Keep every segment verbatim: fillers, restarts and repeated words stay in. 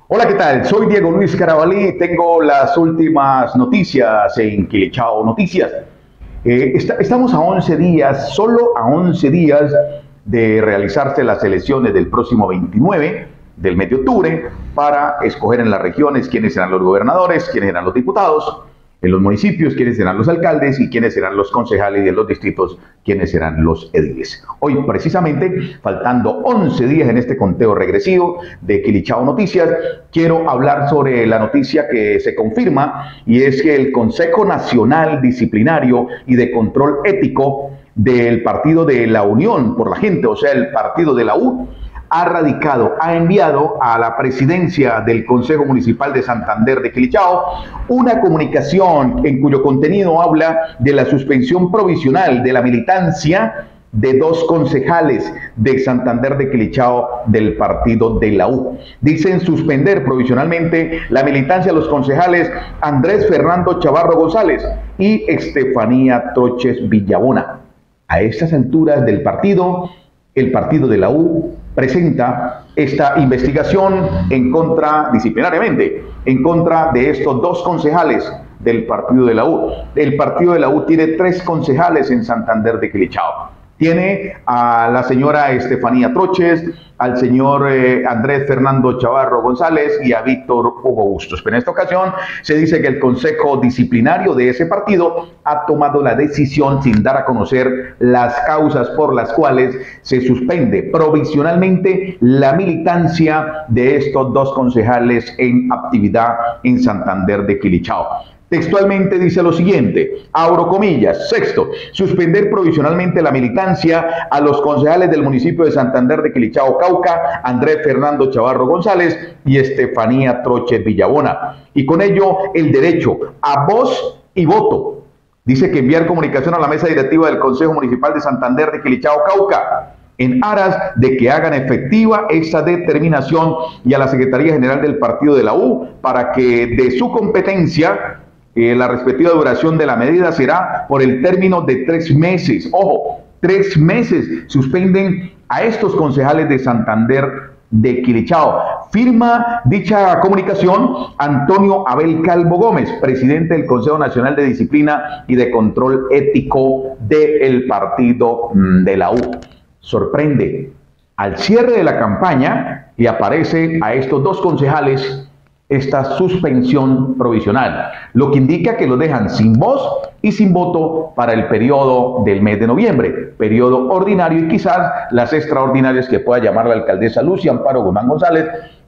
Hola, ¿qué tal? Soy Diego Luis Carabalí y tengo las últimas noticias en Quilichao Noticias. Eh, está, estamos a once días, solo a once días de realizarse las elecciones del próximo veintinueve del mes de octubre para escoger en las regiones quiénes serán los gobernadores, quiénes serán los diputados, en los municipios quiénes serán los alcaldes y quiénes serán los concejales y en los distritos quiénes serán los ediles. Hoy precisamente, faltando once días en este conteo regresivo de Quilichao Noticias, quiero hablar sobre la noticia que se confirma y es que el Consejo Nacional Disciplinario y de Control Ético del Partido de la Unión por la Gente, o sea, el partido de la U, ha radicado, ha enviado a la presidencia del Consejo Municipal de Santander de Quilichao una comunicación en cuyo contenido habla de la suspensión provisional de la militancia de dos concejales de Santander de Quilichao del partido de la U. Dicen suspender provisionalmente la militancia de los concejales Andrés Fernando Chavarro González y Estefanía Troches Villabona. A estas alturas del partido, el partido de la U presenta esta investigación en contra, disciplinariamente, en contra de estos dos concejales del partido de la U. El partido de la U tiene tres concejales en Santander de Quilichao. Tiene a la señora Estefanía Troches, al señor eh, Andrés Fernando Chavarro González y a Víctor Hugo Bustos. Pero en esta ocasión se dice que el Consejo Disciplinario de ese partido ha tomado la decisión sin dar a conocer las causas por las cuales se suspende provisionalmente la militancia de estos dos concejales en actividad en Santander de Quilichao. Textualmente dice lo siguiente, abro comillas, sexto, suspender provisionalmente la militancia a los concejales del municipio de Santander de Quilichao, Cauca, Andrés Fernando Chavarro González y Estefanía Troches Villabona. Y con ello el derecho a voz y voto. Dice que enviar comunicación a la mesa directiva del Consejo Municipal de Santander de Quilichao, Cauca, en aras de que hagan efectiva esa determinación y a la Secretaría General del Partido de la U para que de su competencia Eh, la respectiva duración de la medida será por el término de tres meses. Ojo, tres meses suspenden a estos concejales de Santander de Quilichao. Firma dicha comunicación Antonio Abel Calvo Gómez, presidente del Consejo Nacional de Disciplina y de Control Ético del partido de la U. Sorprende, al cierre de la campaña le aparece a estos dos concejales esta suspensión provisional, lo que indica que lo dejan sin voz y sin voto para el periodo del mes de noviembre, periodo ordinario y quizás las extraordinarias que pueda llamar la alcaldesa Lucia Amparo Guzmán González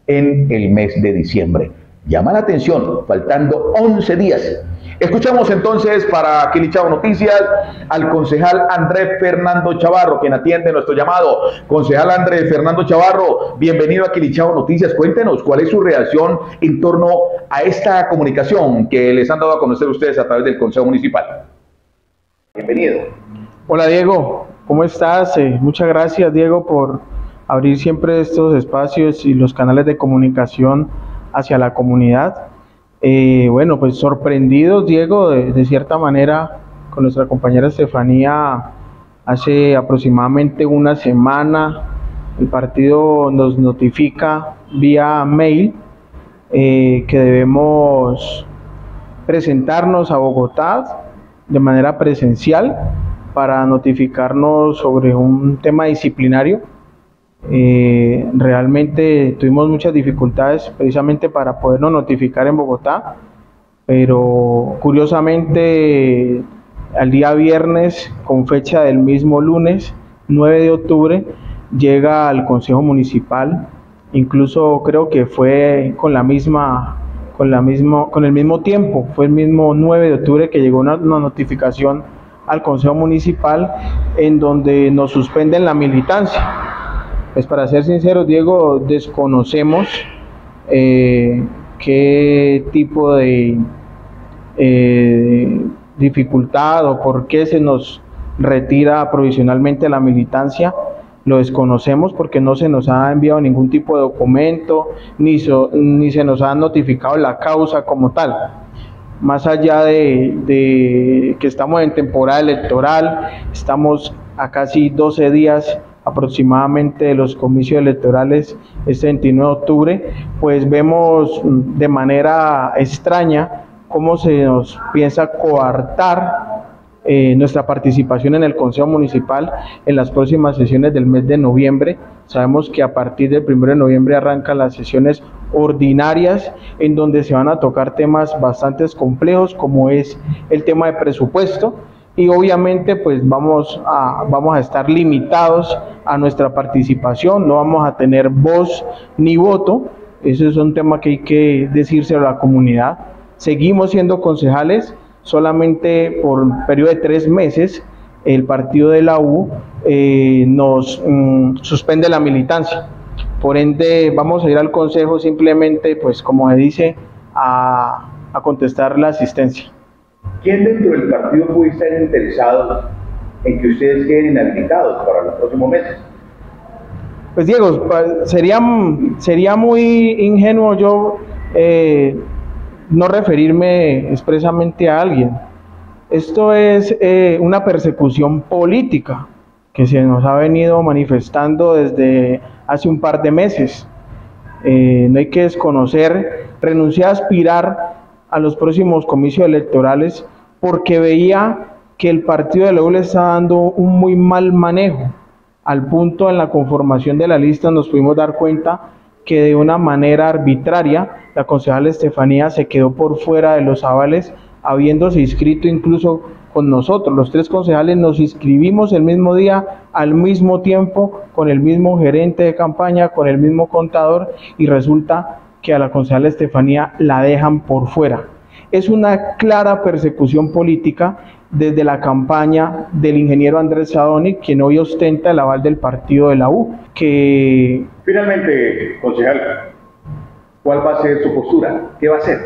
en el mes de diciembre. Llama la atención, faltando once días. Escuchamos entonces para Quilichao Noticias al concejal Andrés Fernando Chavarro, quien atiende nuestro llamado. Concejal Andrés Fernando Chavarro, bienvenido a Quilichao Noticias. Cuéntenos cuál es su reacción en torno a esta comunicación que les han dado a conocer ustedes a través del Consejo Municipal. Bienvenido. Hola Diego, ¿cómo estás? Eh, muchas gracias Diego por abrir siempre estos espacios y los canales de comunicación hacia la comunidad. Eh, bueno, pues sorprendidos, Diego, de, de cierta manera, con nuestra compañera Estefanía. Hace aproximadamente una semana el partido nos notifica vía mail eh, que debemos presentarnos a Bogotá de manera presencial para notificarnos sobre un tema disciplinario. Eh, realmente tuvimos muchas dificultades precisamente para podernos notificar en Bogotá, pero curiosamente al día viernes, con fecha del mismo lunes nueve de octubre, llega al Consejo Municipal. Incluso creo que fue con la misma con la mismo con el mismo tiempo, fue el mismo nueve de octubre que llegó una, una notificación al Consejo Municipal en donde nos suspenden la militancia. Pues para ser sinceros, Diego, desconocemos eh, qué tipo de eh, dificultad o por qué se nos retira provisionalmente la militancia. Lo desconocemos porque no se nos ha enviado ningún tipo de documento, ni, so, ni se nos ha notificado la causa como tal. Más allá de, de que estamos en temporada electoral, estamos a casi doce días aproximadamente de los comicios electorales este veintinueve de octubre, pues vemos de manera extraña cómo se nos piensa coartar eh, nuestra participación en el Consejo Municipal en las próximas sesiones del mes de noviembre. Sabemos que a partir del primero de noviembre arrancan las sesiones ordinarias en donde se van a tocar temas bastante complejos como es el tema de presupuesto, y obviamente pues vamos a, vamos a estar limitados a nuestra participación, no vamos a tener voz ni voto. Ese es un tema que hay que decírselo a la comunidad. Seguimos siendo concejales, solamente por un periodo de tres meses el partido de la U eh, nos mm, suspende la militancia. Por ende vamos a ir al consejo simplemente, pues como se dice, a, a contestar la asistencia. ¿Quién dentro del partido puede estar interesado en que ustedes queden inhabilitados para los próximos meses? Pues Diego, sería, sería muy ingenuo yo eh, no referirme expresamente a alguien. Esto es eh, una persecución política que se nos ha venido manifestando desde hace un par de meses. Eh, no hay que desconocer, renuncié a aspirar a los próximos comicios electorales porque veía que el partido de la U le está dando un muy mal manejo, al punto en la conformación de la lista nos pudimos dar cuenta que de una manera arbitraria la concejal Estefanía se quedó por fuera de los avales, habiéndose inscrito incluso con nosotros. Los tres concejales nos inscribimos el mismo día, al mismo tiempo, con el mismo gerente de campaña, con el mismo contador, y resulta que a la concejal Estefanía la dejan por fuera. Es una clara persecución política desde la campaña del ingeniero Andrés Sadoni, quien hoy ostenta el aval del partido de la U. Que... Finalmente, concejal, ¿cuál va a ser su postura? ¿Qué va a hacer?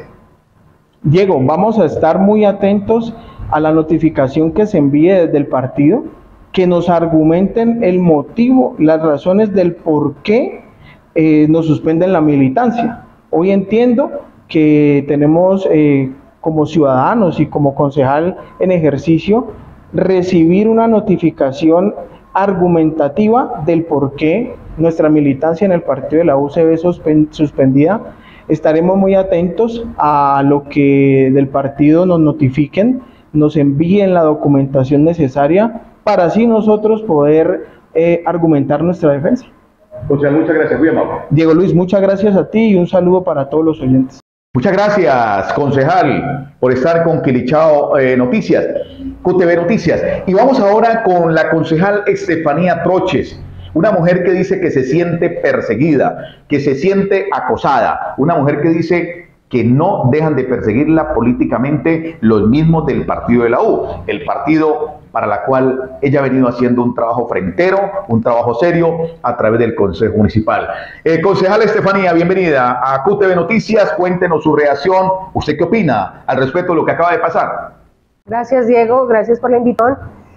Diego, vamos a estar muy atentos a la notificación que se envíe desde el partido, que nos argumenten el motivo, las razones del por qué eh, nos suspenden la militancia. Hoy entiendo que tenemos eh, como ciudadanos y como concejal en ejercicio recibir una notificación argumentativa del por qué nuestra militancia en el partido de la U se ve suspendida. Estaremos muy atentos a lo que del partido nos notifiquen, nos envíen la documentación necesaria para así nosotros poder eh, argumentar nuestra defensa. Concejal, muchas gracias, muy amable. Diego Luis, muchas gracias a ti y un saludo para todos los oyentes. Muchas gracias, concejal, por estar con Quilichao eh, Noticias, Q T V Noticias. Y vamos ahora con la concejal Estefanía Troches, una mujer que dice que se siente perseguida, que se siente acosada, una mujer que dice que no dejan de perseguirla políticamente los mismos del partido de la U, el partido para la cual ella ha venido haciendo un trabajo frentero, un trabajo serio a través del Consejo Municipal. Eh, concejal Estefanía, bienvenida a Q T V Noticias, cuéntenos su reacción, ¿usted qué opina al respecto de lo que acaba de pasar? Gracias, Diego, gracias por la invitación.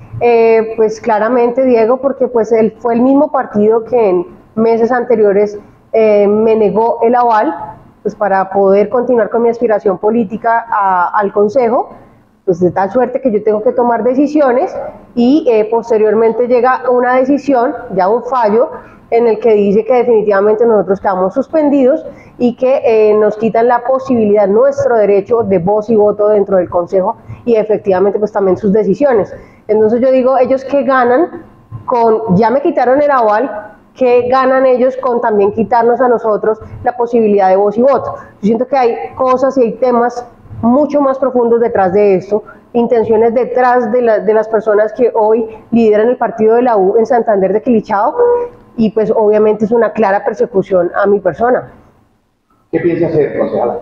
Eh, pues claramente, Diego, porque pues él fue el mismo partido que en meses anteriores eh, me negó el aval pues para poder continuar con mi aspiración política a, al Consejo, pues de tal suerte que yo tengo que tomar decisiones y eh, posteriormente llega una decisión, ya un fallo, en el que dice que definitivamente nosotros quedamos suspendidos y que eh, nos quitan la posibilidad, nuestro derecho de voz y voto dentro del Consejo y efectivamente pues también sus decisiones. Entonces yo digo, ellos qué ganan con, ya me quitaron el aval, ¿qué ganan ellos con también quitarnos a nosotros la posibilidad de voz y voto? Yo siento que hay cosas y hay temas mucho más profundos detrás de esto, intenciones detrás de, la, de las personas que hoy lideran el partido de la U en Santander de Quilichao, y pues obviamente es una clara persecución a mi persona. ¿Qué piensa hacer, concejala?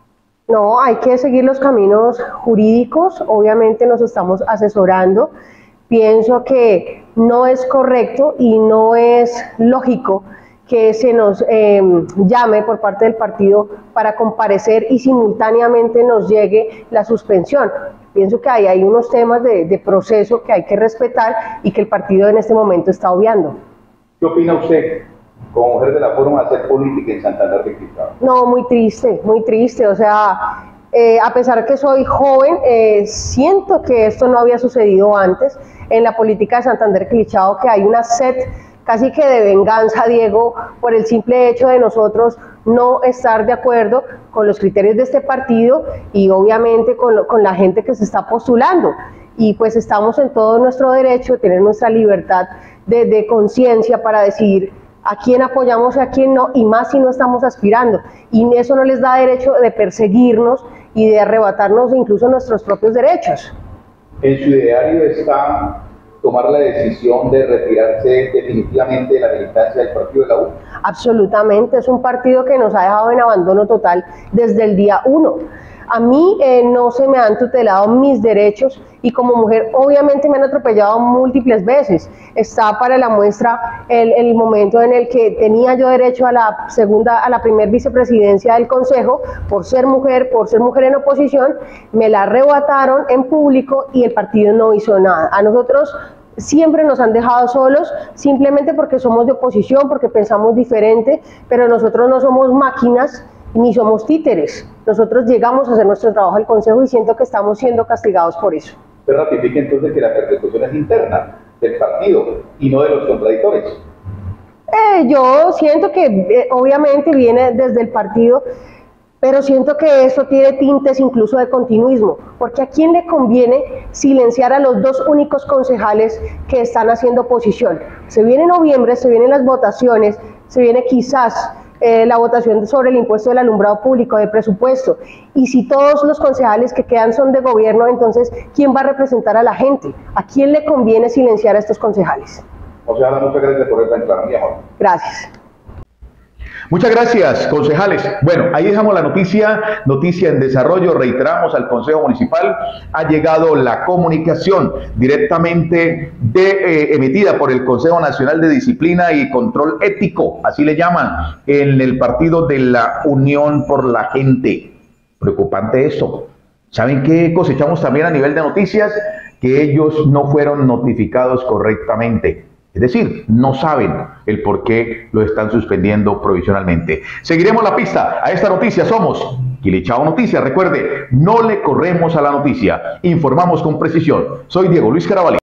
No, hay que seguir los caminos jurídicos, obviamente nos estamos asesorando. Pienso que no es correcto y no es lógico que se nos eh, llame por parte del partido para comparecer y simultáneamente nos llegue la suspensión. Pienso que hay, hay unos temas de, de proceso que hay que respetar y que el partido en este momento está obviando. ¿Qué opina usted como mujer de la forma de hacer política en Santander de Quilichao? No, muy triste, muy triste, o sea... Eh, a pesar de que soy joven, eh, siento que esto no había sucedido antes en la política de Santander Quilichao, que hay una sed casi que de venganza, Diego, por el simple hecho de nosotros no estar de acuerdo con los criterios de este partido y obviamente con, lo, con la gente que se está postulando. Y pues estamos en todo nuestro derecho de tener nuestra libertad de, de conciencia para decidir a quién apoyamos y a quién no, y más si no estamos aspirando. Y eso no les da derecho de perseguirnos y de arrebatarnos incluso nuestros propios derechos. En su ideario está tomar la decisión de retirarse definitivamente de la militancia del partido de la U. Absolutamente, es un partido que nos ha dejado en abandono total desde el día uno. A mí eh, no se me han tutelado mis derechos y como mujer obviamente me han atropellado múltiples veces. Está para la muestra el, el momento en el que tenía yo derecho a la segunda, a la primer vicepresidencia del Consejo por ser mujer, por ser mujer en oposición, me la arrebataron en público y el partido no hizo nada. A nosotros siempre nos han dejado solos, simplemente porque somos de oposición, porque pensamos diferente, pero nosotros no somos máquinas ni somos títeres. Nosotros llegamos a hacer nuestro trabajo al Consejo y siento que estamos siendo castigados por eso. ¿Usted ratifica entonces que la persecución es interna del partido y no de los contradictores? Eh, yo siento que eh, obviamente viene desde el partido, pero siento que eso tiene tintes incluso de continuismo, porque ¿a quién le conviene silenciar a los dos únicos concejales que están haciendo oposición? Se viene noviembre, se vienen las votaciones, se viene quizás Eh, la votación sobre el impuesto del alumbrado público, de presupuesto, y si todos los concejales que quedan son de gobierno, entonces ¿quién va a representar a la gente? ¿A quién le conviene silenciar a estos concejales? O sea, muchas gracias por esta aclaración. Gracias. Muchas gracias, concejales. Bueno, ahí dejamos la noticia, noticia en desarrollo. Reiteramos al Consejo Municipal, ha llegado la comunicación directamente de, eh, emitida por el Consejo Nacional de Disciplina y Control Ético, así le llaman, en el partido de la Unión por la Gente. Preocupante eso. ¿Saben qué cosechamos también a nivel de noticias? Que ellos no fueron notificados correctamente. Es decir, no saben el por qué lo están suspendiendo provisionalmente. Seguiremos la pista a esta noticia. Somos Quilichao Noticias. Recuerde, no le corremos a la noticia. Informamos con precisión. Soy Diego Luis Carabalí.